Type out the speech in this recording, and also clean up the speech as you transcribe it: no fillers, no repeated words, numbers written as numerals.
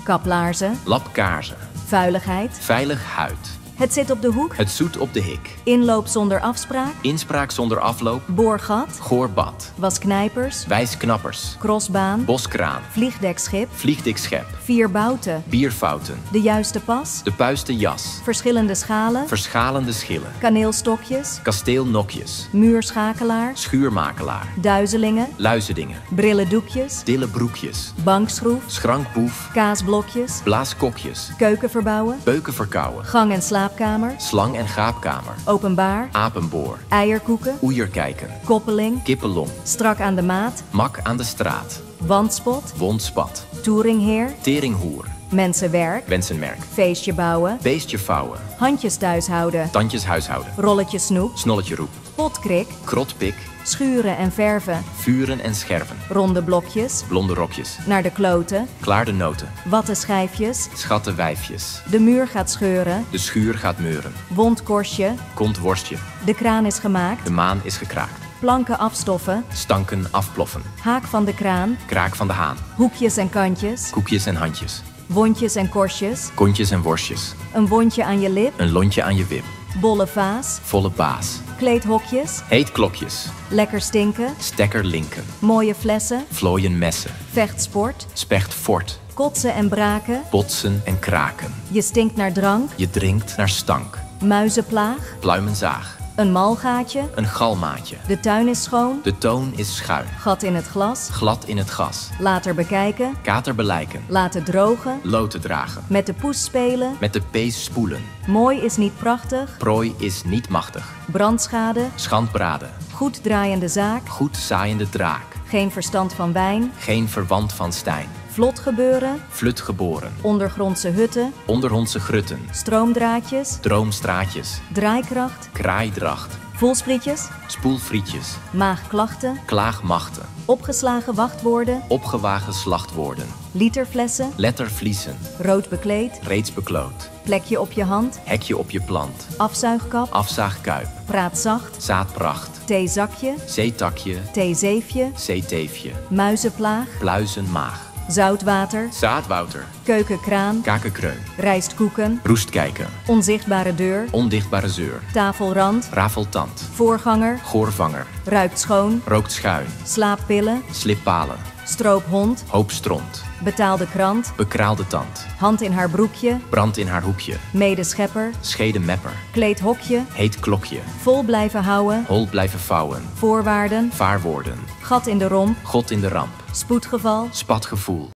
Kaplaarzen. Lapkaarzen. Vuiligheid. Veilig huid. Het zit op de hoek. Het zoet op de hik. Inloop zonder afspraak. Inspraak zonder afloop. Boorgat. Goorbad. Wasknijpers. Wijsknappers. Crossbaan. Boskraan. Vliegdekschip. Vliegdikschep. Vierbouten. Bierfouten. De juiste pas. De puiste jas. Verschillende schalen. Verschalende schillen. Kaneelstokjes. Kasteelnokjes. Muurschakelaar. Schuurmakelaar. Duizelingen. Luizendingen. Brillendoekjes. Dille broekjes. Bankschroef. Schrankboef. Kaasblokjes. Blaaskokjes. Keuken verbouwen. Beuken verkouwen. Gang- en slaapkamer. Slang- en gaapkamer. Openbaar. Apenboor. Eierkoeken. Oeierkijken. Koppeling. Kippelong. Strak aan de maat. Mak aan de straat. Wandspot. Wondspat. Touringheer. Teringhoer. Mensenwerk. Wensenmerk. Feestje bouwen. Beestje vouwen. Handjes thuishouden. Tandjes huishouden. Rolletje snoep. Snolletje roep. Potkrik. Krotpik. Schuren en verven. Vuren en scherven. Ronde blokjes. Blonde rokjes. Naar de kloten. Klaar de noten. Wattenschijfjes. Schatte wijfjes. De muur gaat scheuren. De schuur gaat meuren. Wondkorstje. Komt worstje. De kraan is gemaakt. De maan is gekraakt. Planken afstoffen. Stanken afploffen. Haak van de kraan. Kraak van de haan. Hoekjes en kantjes. Koekjes en handjes. Wondjes en korstjes. Kontjes en worstjes. Een wondje aan je lip. Een lontje aan je wip. Bolle vaas. Volle baas. Kleedhokjes. Heet klokjes. Lekker stinken. Stekker linken. Mooie flessen. Vlooien messen. Vechtsport. Specht fort. Kotsen en braken. Botsen en kraken. Je stinkt naar drank. Je drinkt naar stank. Muizenplaag. Pluimenzaag. Een malgaatje. Een galmaatje. De tuin is schoon. De toon is schuin. Gat in het glas. Glad in het gas. Later bekijken. Kater belijken. Laten drogen. Loten dragen. Met de poes spelen. Met de pees spoelen. Mooi is niet prachtig. Prooi is niet machtig. Brandschade. Schandbraden. Goed draaiende zaak. Goed zaaiende draak. Geen verstand van wijn. Geen verwant van Stijn. Vlot gebeuren. Flut geboren. Ondergrondse hutten. Onderhondse grutten. Stroomdraadjes. Droomstraatjes. Draaikracht. Kraaidracht. Voelsprietjes. Spoelfrietjes. Maagklachten. Klaagmachten. Opgeslagen wachtwoorden. Opgewagen slachtwoorden. Literflessen. Lettervliezen. Rood bekleed. Reeds bekloot. Plekje op je hand. Hekje op je plant. Afzuigkap. Afzaagkuip. Praat zacht. Zaadpracht. Theezakje. Zeetakje. Theezeefje. Zeeteefje. Muizenplaag. Pluizenmaag. Zoutwater. Zaadwouter. Keukenkraan. Kakenkreun. Rijstkoeken. Roestkijken. Onzichtbare deur. Ondichtbare zeur. Tafelrand. Rafeltand. Voorganger. Goorvanger. Ruikt schoon. Rookt schuin. Slaappillen. Slippalen. Stroophond. Hoop stront. Betaalde krant. Bekraalde tand. Hand in haar broekje. Brand in haar hoekje. Medeschepper. Schede mepper. Kleedhokje. Heet klokje. Vol blijven houden. Hol blijven vouwen. Voorwaarden. Vaarwoorden. Gat in de romp. God in de ramp. Spoedgeval. Spatgevoel.